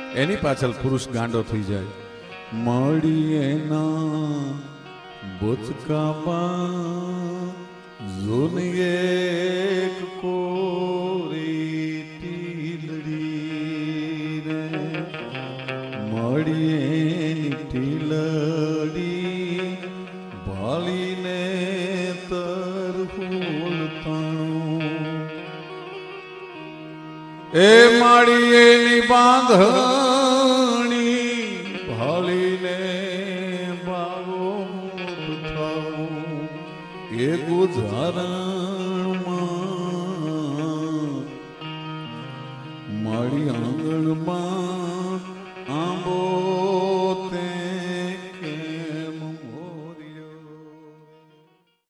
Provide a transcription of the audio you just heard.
એની પાછળ પુરુષ ગાંડો થઈ જાય. મળીએ ના બોચકામાં જોનીએ એક કોરી ટીલડી રે, મળીએ ટીલડી ભાળીને તરફોલતાણું. એ માળીએની બાંધણી ભાળીને બાવો થાઉં. એ ગુજારા